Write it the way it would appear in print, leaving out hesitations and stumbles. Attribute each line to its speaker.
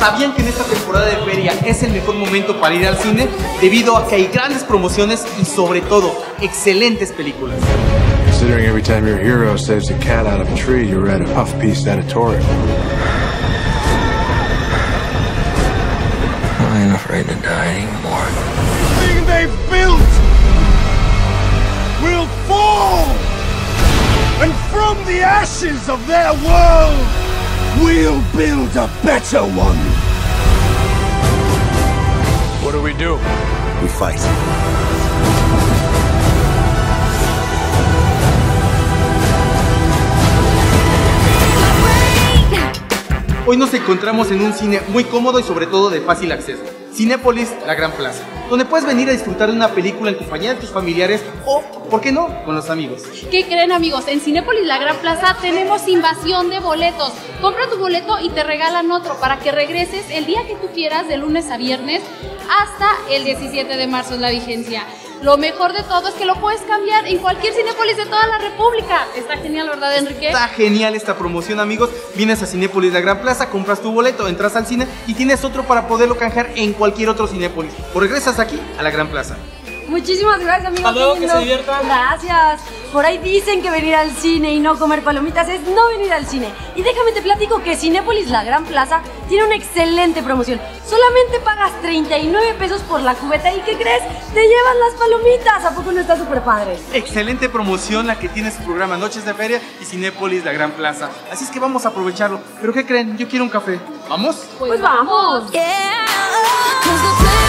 Speaker 1: ¿Sabían que en esta temporada de feria es el mejor momento para ir al cine? Debido a que hay grandes promociones y sobre todo, excelentes películas.
Speaker 2: Considering every time your hero saves a cat out of a tree, you read a puff piece editorial.
Speaker 3: I ain't afraid to die anymore.
Speaker 4: The thing they've built will fall! And from the ashes of their world, we'll build a better one!
Speaker 2: What do we do?
Speaker 4: We fight.
Speaker 1: Hoy nos encontramos en un cine muy cómodo y sobre todo de fácil acceso. Cinépolis, la Gran Plaza, donde puedes venir a disfrutar de una película en compañía de tus familiares o, ¿por qué no?, con los amigos.
Speaker 5: ¿Qué creen, amigos? En Cinépolis La Gran Plaza tenemos invasión de boletos. Compra tu boleto y te regalan otro para que regreses el día que tú quieras, de lunes a viernes, hasta el 17 de marzo es la vigencia. Lo mejor de todo es que lo puedes cambiar en cualquier Cinépolis de toda la República. Está genial, ¿verdad, Enrique?
Speaker 1: Está genial esta promoción, amigos. Vienes a Cinépolis La Gran Plaza, compras tu boleto, entras al cine y tienes otro para poderlo canjear en cualquier otro Cinépolis. O regresas aquí a La Gran Plaza.
Speaker 6: Muchísimas gracias, amigos.
Speaker 1: Hasta luego, que se diviertan.
Speaker 6: Gracias. Por ahí dicen que venir al cine y no comer palomitas es no venir al cine. Y déjame te platico que Cinépolis La Gran Plaza tiene una excelente promoción. Solamente pagas 39 pesos por la cubeta y ¿qué crees? Te llevan las palomitas. ¿A poco no está súper padre?
Speaker 1: Excelente promoción la que tiene su programa Noches de Feria y Cinépolis La Gran Plaza. Así es que vamos a aprovecharlo. ¿Pero qué creen? Yo quiero un café. ¿Vamos?
Speaker 6: Pues vamos.
Speaker 7: Yeah,